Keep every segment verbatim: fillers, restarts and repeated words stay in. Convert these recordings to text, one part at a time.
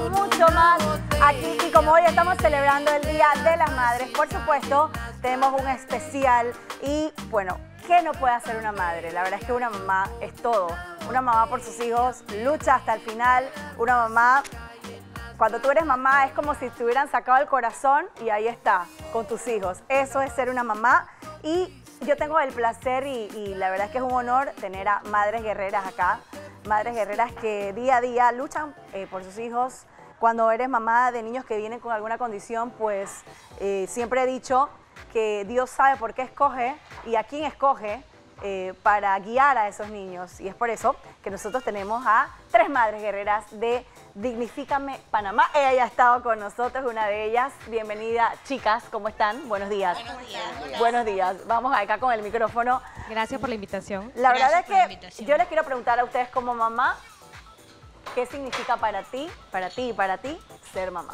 mucho más aquí. Y como hoy estamos celebrando el Día de las Madres, por supuesto, tenemos un especial. Y bueno, ¿qué no puede hacer una madre? La verdad es que una mamá es todo. Una mamá por sus hijos lucha hasta el final. Una mamá, cuando tú eres mamá, es como si te hubieran sacado el corazón y ahí está, con tus hijos. Eso es ser una mamá. Y yo tengo el placer y, y la verdad es que es un honor tener a madres guerreras acá. Madres guerreras que día a día luchan eh, por sus hijos. Cuando eres mamá de niños que vienen con alguna condición, pues eh, siempre he dicho que Dios sabe por qué escoge y a quién escoge eh, para guiar a esos niños. Y es por eso que nosotros tenemos a tres madres guerreras de Dignifícame Panamá. Ella ya ha estado con nosotros, una de ellas. Bienvenida, chicas, ¿cómo están? Buenos días. Buenos días. Buenos días. Vamos acá con el micrófono. Gracias por la invitación. La verdad Gracias es que yo les quiero preguntar a ustedes como mamá, ¿qué significa para ti, para ti y para ti ser mamá?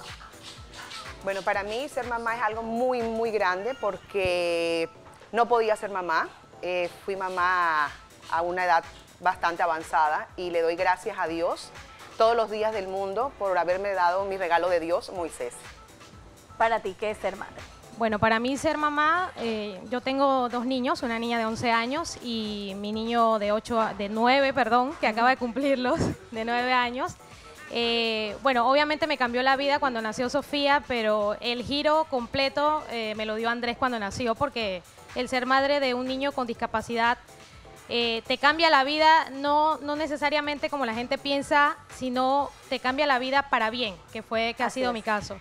Bueno, para mí ser mamá es algo muy, muy grande porque no podía ser mamá. Eh, fui mamá a una edad bastante avanzada y le doy gracias a Dios todos los días del mundo por haberme dado mi regalo de Dios, Moisés. Para ti, ¿qué es ser madre? Bueno, para mí ser mamá, eh, yo tengo dos niños, una niña de once años y mi niño de ocho, de nueve, perdón, que acaba de cumplirlos, de nueve años. Eh, bueno, obviamente me cambió la vida cuando nació Sofía, pero el giro completo eh, me lo dio Andrés cuando nació, porque el ser madre de un niño con discapacidad eh, te cambia la vida, no, no necesariamente como la gente piensa, sino te cambia la vida para bien, que fue que ha Así sido es. mi caso.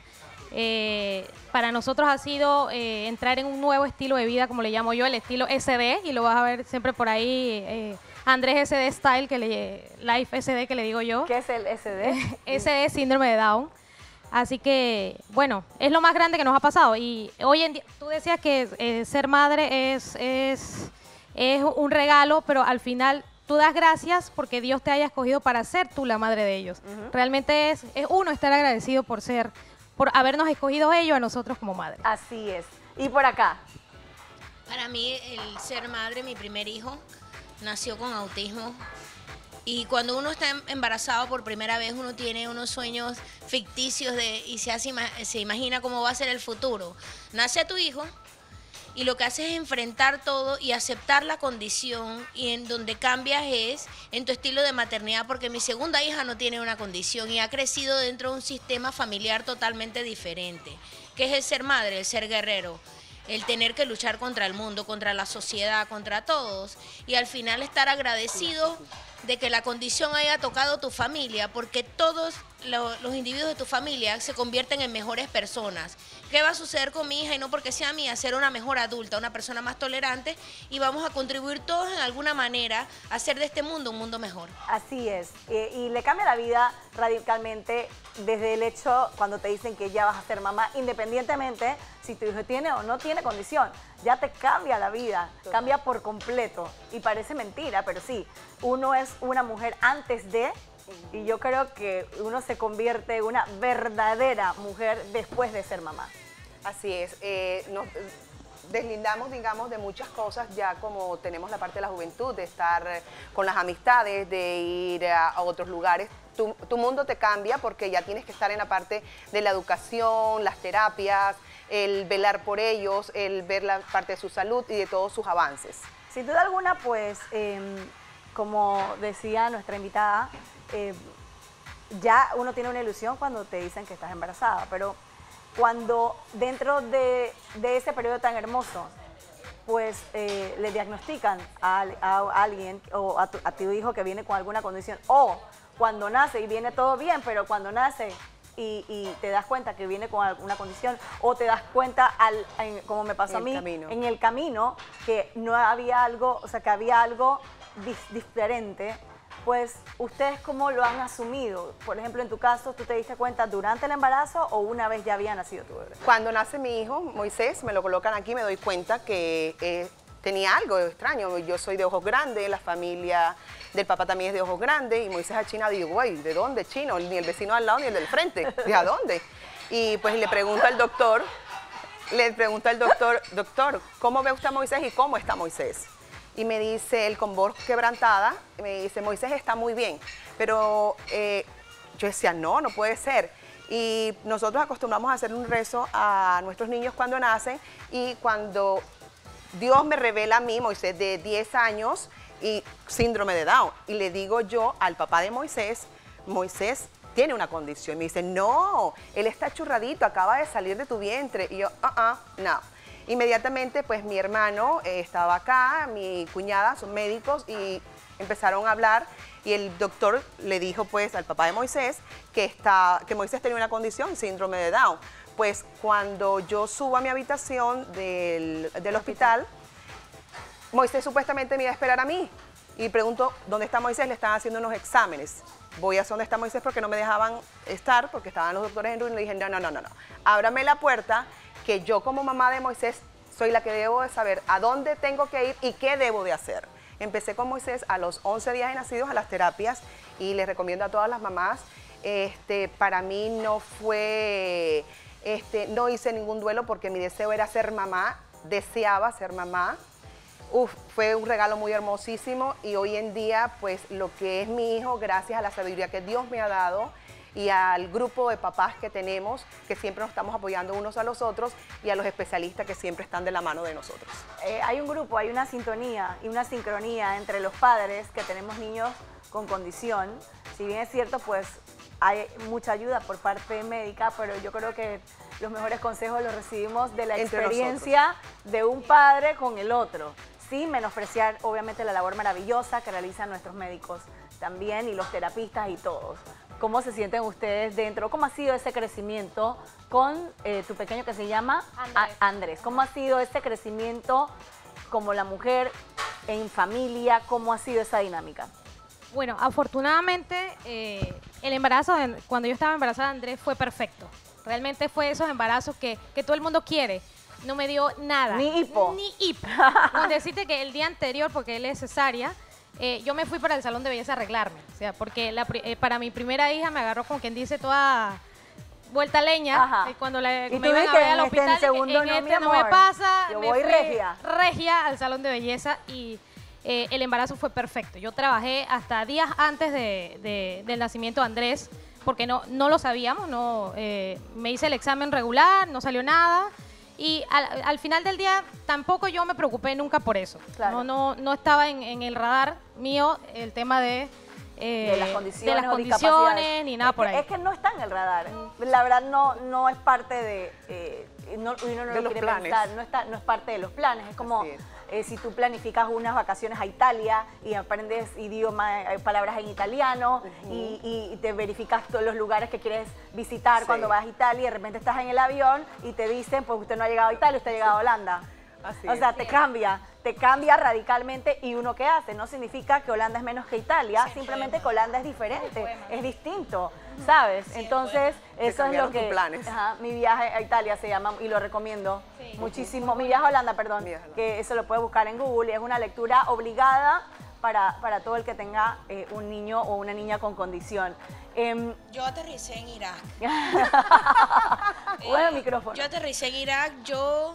Eh, para nosotros ha sido eh, entrar en un nuevo estilo de vida, como le llamo yo, el estilo S D, y lo vas a ver siempre por ahí, eh, Andrés S D Style, que le, Life S D, que le digo yo. ¿Qué es el S D? S D, síndrome de Down. Así que, bueno, es lo más grande que nos ha pasado. Y hoy en día, tú decías que eh, ser madre es, es, es un regalo, pero al final tú das gracias porque Dios te haya escogido para ser tú la madre de ellos. Uh-huh. Realmente es, es uno estar agradecido por ser, por habernos escogido ellos a nosotros como madre. Así es. Y por acá. Para mí, el ser madre, mi primer hijo, nació con autismo. Y cuando uno está embarazado por primera vez, uno tiene unos sueños ficticios de, y se, hace, se imagina cómo va a ser el futuro. Nace tu hijo y lo que haces es enfrentar todo y aceptar la condición, y en donde cambias es en tu estilo de maternidad, porque mi segunda hija no tiene una condición y ha crecido dentro de un sistema familiar totalmente diferente, que es el ser madre, el ser guerrero, el tener que luchar contra el mundo, contra la sociedad, contra todos, y al final estar agradecido de que la condición haya tocado tu familia, porque todos lo, los individuos de tu familia se convierten en mejores personas. ¿Qué va a suceder con mi hija? Y no porque sea mía, ser una mejor adulta, una persona más tolerante, y vamos a contribuir todos en alguna manera a hacer de este mundo un mundo mejor. Así es. Eh, y le cambia la vida radicalmente desde el hecho cuando te dicen que ya vas a ser mamá, independientemente si tu hijo tiene o no tiene condición. Ya te cambia la vida, cambia por completo. Y parece mentira, pero sí, uno es una mujer antes de, y yo creo que uno se convierte en una verdadera mujer después de ser mamá. Así es. Eh, nos deslindamos, digamos, de muchas cosas ya como tenemos la parte de la juventud, de estar con las amistades, de ir a, a otros lugares. Tu, tu mundo te cambia porque ya tienes que estar en la parte de la educación, las terapias, el velar por ellos, el ver la parte de su salud y de todos sus avances. Sin duda alguna, pues, eh, como decía nuestra invitada, eh, ya uno tiene una ilusión cuando te dicen que estás embarazada, pero cuando dentro de, de ese periodo tan hermoso, pues eh, le diagnostican a, a, a alguien o a tu, a tu hijo que viene con alguna condición, o cuando nace y viene todo bien, pero cuando nace y, y te das cuenta que viene con alguna condición, o te das cuenta, al, en, como me pasó a mí, camino. en el camino, que no había algo, o sea, que había algo dis, diferente, pues, ¿ustedes cómo lo han asumido? Por ejemplo, en tu caso, ¿tú te diste cuenta durante el embarazo o una vez ya había nacido tu bebé? Cuando nace mi hijo, Moisés, me lo colocan aquí, me doy cuenta que eh, tenía algo extraño. Yo soy de ojos grandes, la familia del papá también es de ojos grandes, y Moisés achinado, y digo, güey, ¿de dónde chino? Ni el vecino al lado ni el del frente, ¿de a dónde? Y pues le pregunto al doctor, le pregunto al doctor, doctor, ¿cómo ve usted a Moisés y cómo está Moisés? Y me dice él con voz quebrantada, me dice, Moisés está muy bien, pero eh, yo decía, no, no puede ser. Y nosotros acostumbramos a hacer un rezo a nuestros niños cuando nacen, y cuando Dios me revela a mí, Moisés, de diez años y síndrome de Down, y le digo yo al papá de Moisés, Moisés tiene una condición. Me dice, no, él está churradito, acaba de salir de tu vientre. Y yo, ah, ah, no. Inmediatamente, pues mi hermano eh, estaba acá, mi cuñada, son médicos, y empezaron a hablar, y el doctor le dijo pues al papá de Moisés que, está, que Moisés tenía una condición, síndrome de Down. Pues cuando yo subo a mi habitación del, del hospital, Moisés supuestamente me iba a esperar a mí, y pregunto, ¿dónde está Moisés? Le están haciendo unos exámenes. Voy a dónde está Moisés porque no me dejaban estar, porque estaban los doctores en ruido, y le dije, no, no, no, no, no, ábrame la puerta, que yo como mamá de Moisés soy la que debo de saber a dónde tengo que ir y qué debo de hacer. Empecé con Moisés a los once días de nacidos a las terapias, y les recomiendo a todas las mamás. Este, para mí no fue, este, no hice ningún duelo porque mi deseo era ser mamá, deseaba ser mamá. Uf, fue un regalo muy hermosísimo, y hoy en día pues lo que es mi hijo, gracias a la sabiduría que Dios me ha dado y al grupo de papás que tenemos, que siempre nos estamos apoyando unos a los otros, y a los especialistas que siempre están de la mano de nosotros. Eh, hay un grupo, hay una sintonía y una sincronía entre los padres que tenemos niños con condición. Si bien es cierto, pues hay mucha ayuda por parte médica, pero yo creo que los mejores consejos los recibimos de la Entre experiencia nosotros. de un padre con el otro. Sin menospreciar, obviamente, la labor maravillosa que realizan nuestros médicos también, y los terapistas y todos. ¿Cómo se sienten ustedes dentro? ¿Cómo ha sido ese crecimiento con eh, tu pequeño que se llama Andrés. A- Andrés? ¿Cómo ha sido ese crecimiento como la mujer en familia? ¿Cómo ha sido esa dinámica? Bueno, afortunadamente eh, el embarazo, de- cuando yo estaba embarazada de Andrés, fue perfecto. Realmente fue esos embarazos que, que todo el mundo quiere. No me dio nada. Ni hipo. Ni hipo. Con decirte que el día anterior, porque él es cesárea, eh, yo me fui para el salón de belleza a arreglarme. O sea, porque la pri- eh, para mi primera hija me agarró, como quien dice, toda vuelta leña. Ajá. eh, cuando la, Y me tú iban a dijiste, ver al en este, en hospital, segundo en no, este mi no me amor. pasa. Yo me voy fui regia. regia al salón de belleza, y eh, el embarazo fue perfecto. Yo trabajé hasta días antes de, de- del nacimiento de Andrés, porque no, no lo sabíamos. No, eh, me hice el examen regular, no salió nada. Y al, al final del día tampoco yo me preocupé nunca por eso. Claro. No, no, no estaba en, en el radar mío el tema de, eh, De las condiciones, de las o condiciones discapacidades. ni nada Es por que- ahí. Es que no está en el radar. La verdad no, no es parte de, eh, no, uno no De lo los quiere planes. pensar, no, está, no es parte de los planes. Es como Así es. eh, si tú planificas unas vacaciones a Italia y aprendes idioma, eh, palabras en italiano, y, y te verificas todos los lugares que quieres visitar Sí. cuando vas a Italia, y de repente estás en el avión y te dicen, pues usted no ha llegado a Italia, usted ha llegado a Holanda. Así O sea, es. te cambia, te cambia radicalmente. ¿Y uno qué hace? No significa que Holanda es menos que Italia, simplemente que Holanda es diferente, es distinto, ¿sabes? Entonces, Te eso es lo cambiaron tus que... planes. Ajá, mi viaje a Italia se llama, y lo recomiendo muchísimo. Mi viaje a Holanda, perdón, Mi viaje a Holanda. que eso lo puede buscar en Google, y es una lectura obligada para, para todo el que tenga eh, un niño o una niña con condición. Em, Yo aterricé en Irak. bueno, Eh, micrófono. Yo aterricé en Irak, yo...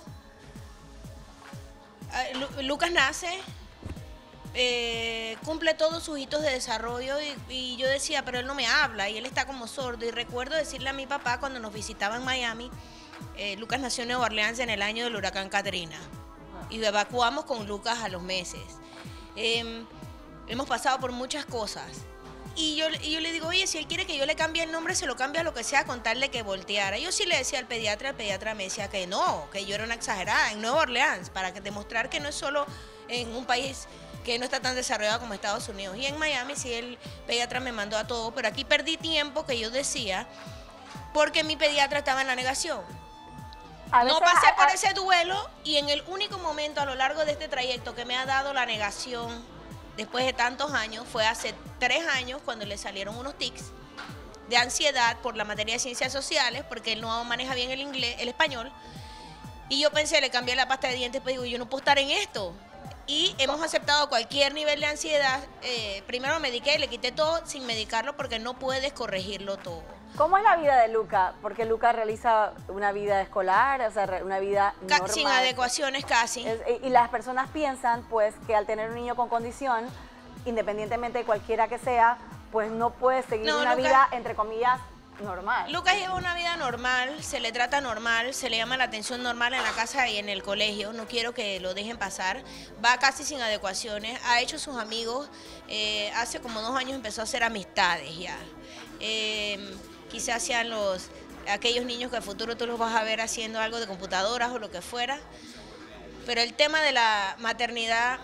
eh, Lu- Lucas nace, eh, cumple todos sus hitos de desarrollo, y, y yo decía, pero él no me habla y él está como sordo. Y recuerdo decirle a mi papá cuando nos visitaba en Miami, eh, Lucas nació en Nueva Orleans en el año del huracán Katrina, y evacuamos con Lucas a los meses. Em, hemos pasado por muchas cosas. Y yo, y yo le digo, oye, si él quiere que yo le cambie el nombre, se lo cambie a lo que sea, con tal de que volteara. Yo sí le decía al pediatra, el pediatra me decía que no, que yo era una exagerada en Nueva Orleans, para que demostrar que no es solo en un país que no está tan desarrollado como Estados Unidos. Y en Miami sí el pediatra me mandó a todo, pero aquí perdí tiempo, que yo decía, porque mi pediatra estaba en la negación. A No veces- pasé a- por a- ese duelo, y en el único momento a lo largo de este trayecto que me ha dado la negación después de tantos años fue hace tres años, cuando le salieron unos tics de ansiedad por la materia de ciencias sociales, porque él no maneja bien el inglés, el español. Y yo pensé, le cambié la pasta de dientes, pero digo, yo no puedo estar en esto. Y hemos aceptado cualquier nivel de ansiedad. Eh, primero lo mediqué, le quité todo sin medicarlo, porque no puedes corregirlo todo. ¿Cómo es la vida de Luca? Porque Luca realiza una vida escolar, o sea, re- una vida Ca- normal. Sin adecuaciones casi. Es- y las personas piensan, pues, que al tener un niño con condición, independientemente de cualquiera que sea, pues no puede seguir No, una Lucas- vida, entre comillas, normal. Lucas lleva una vida normal, se le trata normal, se le llama la atención normal en la casa y en el colegio, no quiero que lo dejen pasar, va casi sin adecuaciones, ha hecho sus amigos, eh, hace como dos años empezó a hacer amistades ya. Eh, quizás sean los, aquellos niños que al futuro tú los vas a ver haciendo algo de computadoras o lo que fuera, pero el tema de la maternidad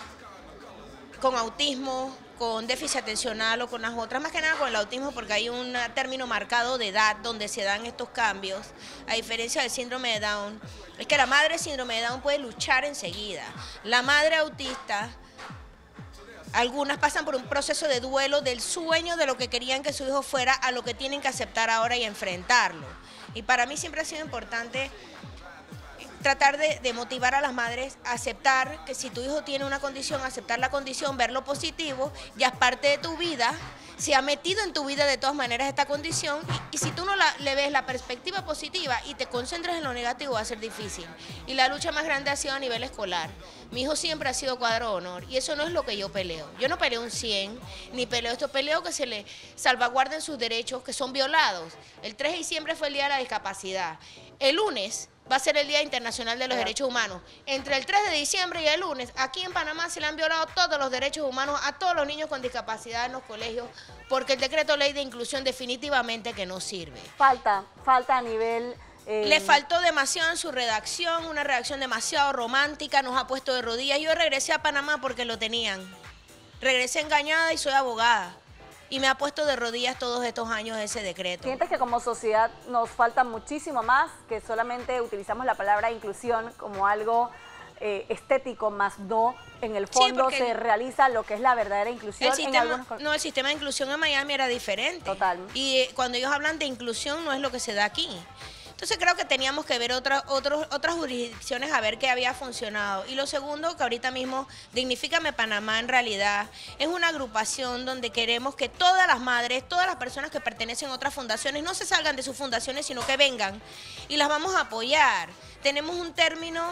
con autismo, con déficit atencional o con las otras, más que nada con el autismo porque hay un término marcado de edad donde se dan estos cambios, a diferencia del síndrome de Down, es que la madre síndrome de Down puede luchar enseguida. La madre autista, algunas pasan por un proceso de duelo del sueño de lo que querían que su hijo fuera a lo que tienen que aceptar ahora y enfrentarlo. Y para mí siempre ha sido importante tratar de, de motivar a las madres a aceptar que si tu hijo tiene una condición, aceptar la condición, ver lo positivo, ya es parte de tu vida, se ha metido en tu vida de todas maneras esta condición y, y si tú no la, le ves la perspectiva positiva y te concentras en lo negativo va a ser difícil. Y la lucha más grande ha sido a nivel escolar. Mi hijo siempre ha sido cuadro de honor y eso no es lo que yo peleo. Yo no peleo un cien, ni peleo esto, peleo que se le salvaguarden sus derechos que son violados. El tres de diciembre fue el Día de la Discapacidad. El lunes va a ser el Día Internacional de los Derechos Humanos. Entre el tres de diciembre y el lunes, aquí en Panamá se le han violado todos los derechos humanos a todos los niños con discapacidad en los colegios, porque el decreto ley de inclusión definitivamente que no sirve. Falta, falta a nivel... Eh, Le faltó demasiado en su redacción, una redacción demasiado romántica, nos ha puesto de rodillas. Yo regresé a Panamá porque lo tenían. Regresé engañada y soy abogada. Y me ha puesto de rodillas todos estos años ese decreto. ¿Sientes que como sociedad nos falta muchísimo más, que solamente utilizamos la palabra inclusión como algo eh, estético, más no en el fondo Sí, se realiza lo que es la verdadera inclusión? El sistema, en algunos... no, el sistema de inclusión en Miami era diferente. Total. Y eh, cuando ellos hablan de inclusión no es lo que se da aquí. Entonces creo que teníamos que ver otra, otros, otras jurisdicciones a ver qué había funcionado. Y lo segundo, que ahorita mismo Dignifícame Panamá en realidad es una agrupación donde queremos que todas las madres, todas las personas que pertenecen a otras fundaciones no se salgan de sus fundaciones, sino que vengan y las vamos a apoyar. Tenemos un término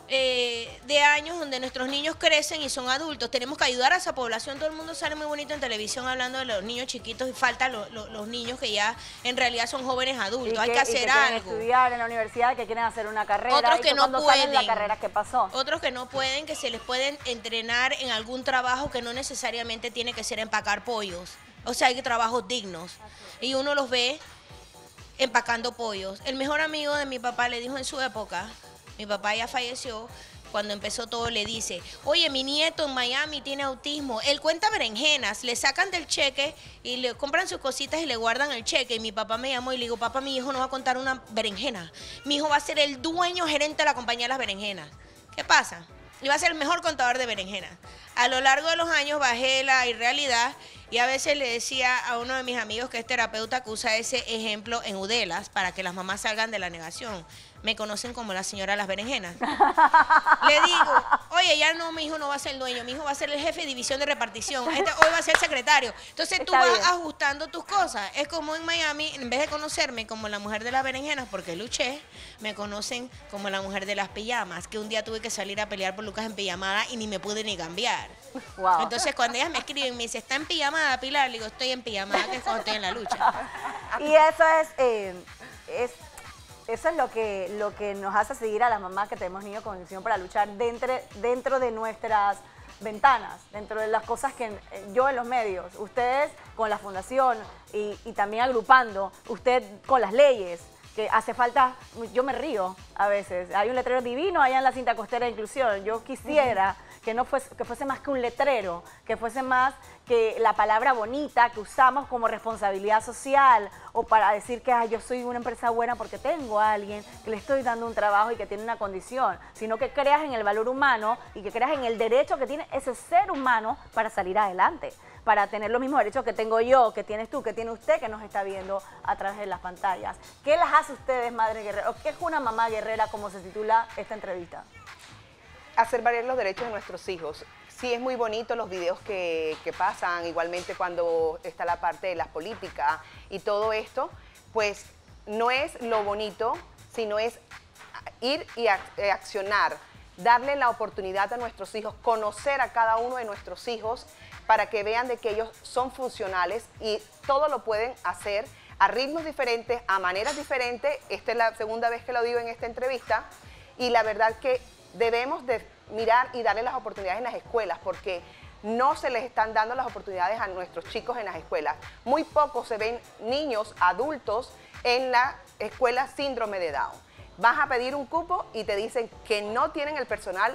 eh, de años donde nuestros niños crecen y son adultos. Tenemos que ayudar a esa población. Todo el mundo sale muy bonito en televisión hablando de los niños chiquitos y faltan lo, lo, los niños que ya en realidad son jóvenes adultos. Y Hay que, que hacer y que quieren algo. estudiar en la universidad, que quieren hacer una carrera. Otros y que no cuando salen de pueden. la carrera, ¿qué pasó? Otros que no pueden, que se les pueden entrenar en algún trabajo que no necesariamente tiene que ser empacar pollos. O sea, hay trabajos dignos. Y uno los ve empacando pollos. El mejor amigo de mi papá le dijo en su época, mi papá ya falleció, cuando empezó todo le dice, oye, mi nieto en Miami tiene autismo, él cuenta berenjenas, le sacan del cheque y le compran sus cositas y le guardan el cheque. Y mi papá me llamó y le digo, papá, mi hijo no va a contar una berenjena, mi hijo va a ser el dueño gerente de la compañía de las berenjenas. ¿Qué pasa? Y va a ser el mejor contador de berenjenas. A lo largo de los años bajé la irrealidad y a veces le decía a uno de mis amigos que es terapeuta que usa ese ejemplo en Udelas para que las mamás salgan de la negación. Me conocen como la señora de las berenjenas. Le digo, oye, ya no, mi hijo no va a ser el dueño, mi hijo va a ser el jefe de división de repartición, este hoy va a ser el secretario. Entonces tú Está vas bien. ajustando tus cosas. Es como en Miami, en vez de conocerme como la mujer de las berenjenas, porque luché, me conocen como la mujer de las pijamas, que un día tuve que salir a pelear por Lucas en pijamada y ni me pude ni cambiar. Wow. Entonces cuando ellas me escriben y me dicen, ¿está en pijamada, Pilar? Le digo, estoy en pijamada, que es cuando estoy en la lucha. Y eso es, eh, es eso es lo que, lo que nos hace seguir a las mamás que tenemos niños con condición para luchar dentro, dentro de nuestras ventanas, dentro de las cosas que eh, yo en los medios, ustedes con la fundación y, y también agrupando, usted con las leyes, que hace falta, yo me río a veces, hay un letrero divino allá en la cinta costera de inclusión, yo quisiera que no fuese, que fuese más que un letrero, que fuese más que la palabra bonita que usamos como responsabilidad social o para decir que ah, yo soy una empresa buena porque tengo a alguien que le estoy dando un trabajo y que tiene una condición, sino que creas en el valor humano y que creas en el derecho que tiene ese ser humano para salir adelante, para tener los mismos derechos que tengo yo, que tienes tú, que tiene usted que nos está viendo a través de las pantallas. ¿Qué las hace ustedes, Madre Guerrera? ¿O qué es una mamá guerrera, como se titula esta entrevista? Hacer valer los derechos de nuestros hijos. Sí, es muy bonito los videos que, que pasan, igualmente cuando está la parte de las políticas y todo esto, pues no es lo bonito, sino es ir y accionar, darle la oportunidad a nuestros hijos, conocer a cada uno de nuestros hijos para que vean de que ellos son funcionales y todo lo pueden hacer a ritmos diferentes, a maneras diferentes. Esta es la segunda vez que lo digo en esta entrevista y la verdad que debemos de mirar y darle las oportunidades en las escuelas porque no se les están dando las oportunidades a nuestros chicos en las escuelas. Muy pocos se ven niños, adultos en la escuela síndrome de Down. Vas a pedir un cupo y te dicen que no tienen el personal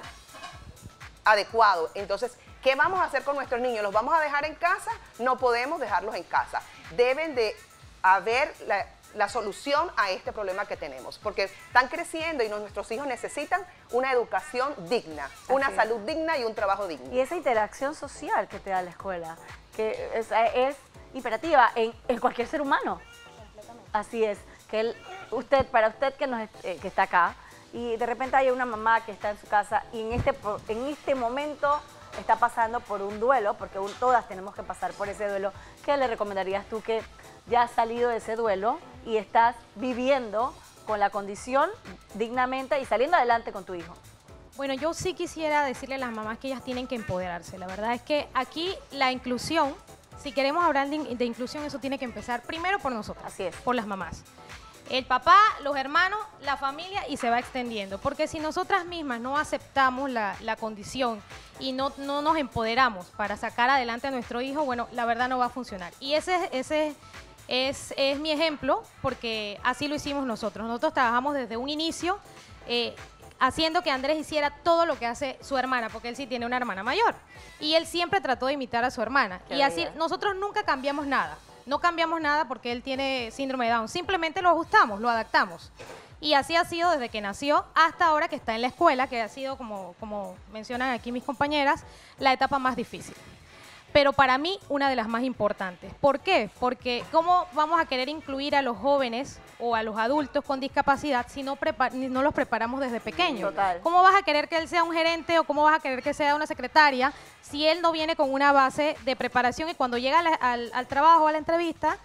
adecuado. Entonces, ¿qué vamos a hacer con nuestros niños? ¿Los vamos a dejar en casa? No podemos dejarlos en casa. Deben de haber la, la solución a este problema que tenemos, porque están creciendo y nuestros hijos necesitan una educación digna, una es. salud digna y un trabajo digno. Y esa interacción social que te da la escuela, que es, es imperativa en, en cualquier ser humano. Así es, que él, usted, para usted que, nos, eh, que está acá, y de repente hay una mamá que está en su casa y en este, en este momento está pasando por un duelo, porque un, todas tenemos que pasar por ese duelo, ¿qué le recomendarías tú que ya has salido de ese duelo y estás viviendo con la condición dignamente y saliendo adelante con tu hijo? Bueno, yo sí quisiera decirle a las mamás que ellas tienen que empoderarse. La verdad es que aquí la inclusión, si queremos hablar de, de inclusión, eso tiene que empezar primero por nosotras. Así es. Por las mamás. El papá, los hermanos, la familia y se va extendiendo. Porque si nosotras mismas no aceptamos la, la condición y no, no nos empoderamos para sacar adelante a nuestro hijo, bueno, la verdad no va a funcionar. Y ese, ese es, es mi ejemplo porque así lo hicimos nosotros. Nosotros trabajamos desde un inicio eh, haciendo que Andrés hiciera todo lo que hace su hermana, porque él sí tiene una hermana mayor. Y él siempre trató de imitar a su hermana. Qué y así bella. nosotros nunca cambiamos nada. No cambiamos nada porque él tiene síndrome de Down. Simplemente lo ajustamos, lo adaptamos. Y así ha sido desde que nació hasta ahora que está en la escuela, que ha sido, como, como mencionan aquí mis compañeras, la etapa más difícil. Pero para mí, una de las más importantes. ¿Por qué? Porque ¿cómo vamos a querer incluir a los jóvenes o a los adultos con discapacidad si no, no los preparamos desde pequeños? Total. ¿Cómo vas a querer que él sea un gerente o cómo vas a querer que sea una secretaria si él no viene con una base de preparación y cuando llega al, al, al trabajo, a la entrevista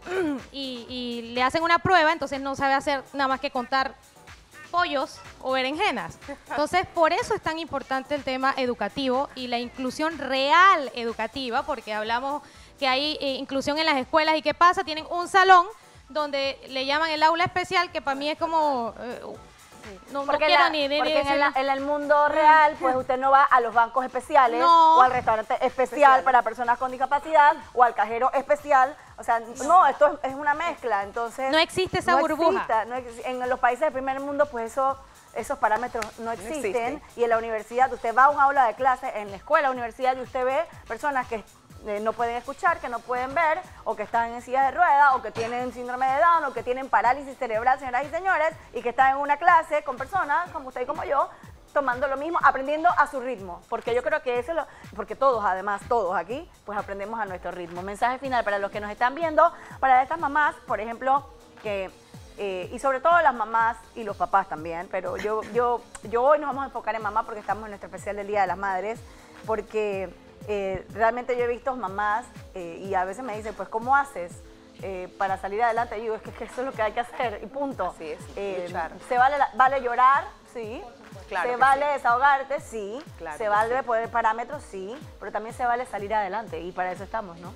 y, y le hacen una prueba, entonces no sabe hacer nada más que contar pollos o berenjenas? Entonces, por eso es tan importante el tema educativo y la inclusión real educativa, porque hablamos que hay eh, inclusión en las escuelas y ¿qué pasa? Tienen un salón donde le llaman el aula especial, que para mí es como... Eh, no, no Porque, quiero la- ni, ni porque en, el, decirlo. en el mundo real, pues usted no va a los bancos especiales No. o al restaurante especial para personas con discapacidad o al cajero especial. O sea, no, esto es, es una mezcla. Entonces, No existe esa no burbuja. exista, no ex- en los países del primer mundo, pues eso, esos parámetros no existen. existen. Y en la universidad, usted va a un aula de clase, en la escuela, universidad, y usted ve personas que eh, no pueden escuchar, que no pueden ver, o que están en silla de ruedas, o que tienen síndrome de Down, o que tienen parálisis cerebral, señoras y señores, y que están en una clase con personas como usted y como yo, tomando lo mismo, aprendiendo a su ritmo, porque yo creo que eso es lo, porque todos, además, todos aquí, pues aprendemos a nuestro ritmo. Mensaje final para los que nos están viendo, para estas mamás, por ejemplo, que, eh, y sobre todo las mamás y los papás también, pero yo, yo, yo hoy nos vamos a enfocar en mamá porque estamos en nuestro especial del Día de las Madres, porque eh, realmente yo he visto mamás eh, y a veces me dicen, pues, ¿cómo haces eh, para salir adelante? Y digo, es que, que eso es lo que hay que hacer y punto. Así es, Eh, luchar. se vale, la- vale llorar, sí. Claro se que vale sí. desahogarte, sí. Claro se que vale sí. poner parámetros, sí. Pero también se vale salir adelante y para eso estamos, ¿no?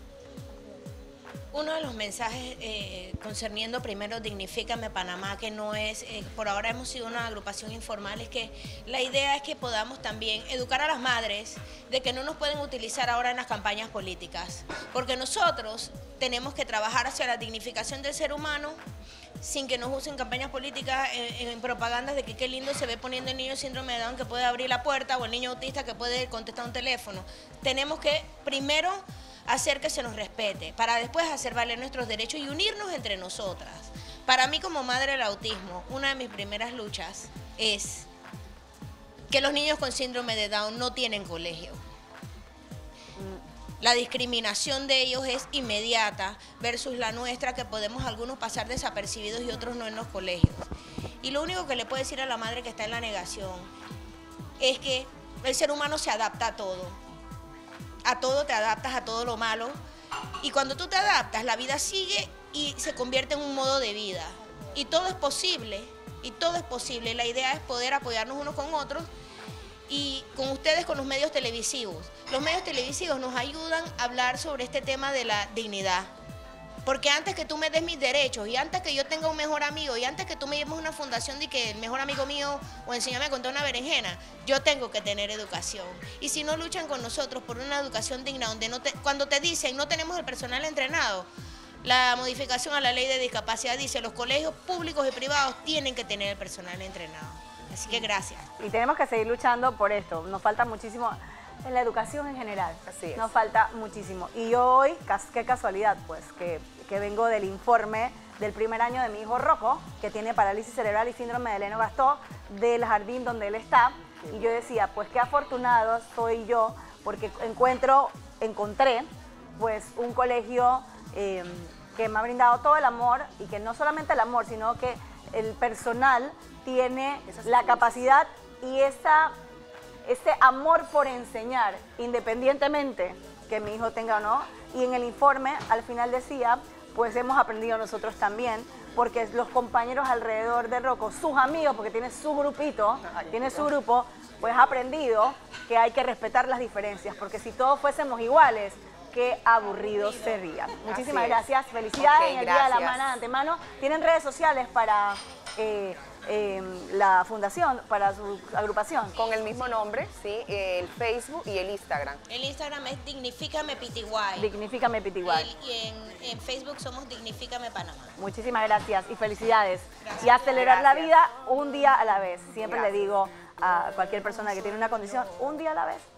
Uno de los mensajes eh, concerniendo primero Dignifícame Panamá, que no es, eh, por ahora hemos sido una agrupación informal, es que la idea es que podamos también educar a las madres de que no nos pueden utilizar ahora en las campañas políticas, porque nosotros tenemos que trabajar hacia la dignificación del ser humano sin que nos usen campañas políticas en, en propagandas de que qué lindo se ve poniendo el niño síndrome de Down que puede abrir la puerta o el niño autista que puede contestar un teléfono. Tenemos que primero hacer que se nos respete, para después hacer valer nuestros derechos y unirnos entre nosotras. Para mí como madre del autismo, una de mis primeras luchas es que los niños con síndrome de Down no tienen colegio. La discriminación de ellos es inmediata versus la nuestra, que podemos algunos pasar desapercibidos y otros no en los colegios. Y lo único que le puedo decir a la madre que está en la negación es que el ser humano se adapta a todo. A todo te adaptas, a todo lo malo. Y cuando tú te adaptas, la vida sigue y se convierte en un modo de vida. Y todo es posible, y todo es posible. La idea es poder apoyarnos unos con otros y con ustedes, con los medios televisivos. Los medios televisivos nos ayudan a hablar sobre este tema de la dignidad. Porque antes que tú me des mis derechos y antes que yo tenga un mejor amigo y antes que tú me lleves una fundación de que el mejor amigo mío o enséñame a contar una berenjena, yo tengo que tener educación. Y si no luchan con nosotros por una educación digna, donde no te, cuando te dicen no tenemos el personal entrenado, la modificación a la ley de discapacidad dice los colegios públicos y privados tienen que tener el personal entrenado. Así que gracias. Y tenemos que seguir luchando por esto. Nos falta muchísimo en la educación en general. Así es. Nos falta muchísimo. Y yo hoy, qué casualidad, pues, que, que vengo del informe del primer año de mi hijo Rocco, que tiene parálisis cerebral y síndrome de Lennox-Gastaut, del jardín donde él está. Y yo decía, pues qué afortunado soy yo, porque encuentro, encontré, pues, un colegio eh, que me ha brindado todo el amor, y que no solamente el amor, sino que el personal tiene la capacidad y esa, ese amor por enseñar, independientemente que mi hijo tenga o no. Y en el informe al final decía, pues hemos aprendido nosotros también, porque los compañeros alrededor de Rocco, sus amigos, porque tiene su grupito, tiene su grupo, pues ha aprendido que hay que respetar las diferencias, porque si todos fuésemos iguales, qué aburridos sería. Muchísimas gracias, felicidades Okay, en el Día de la gracias. Mamá de antemano. ¿Tienen redes sociales para eh, eh, la fundación, para su agrupación? Con el mismo nombre, sí, el Facebook y el Instagram. El Instagram es Dignifícame P T Y. Dignifícame P T Y. El- y en, en Facebook somos Dignifícame Panamá. Muchísimas gracias y felicidades. Gracias. Y a celebrar la Gracias. vida un día a la vez. Siempre Gracias. le digo a cualquier persona que tiene una condición, un día a la vez.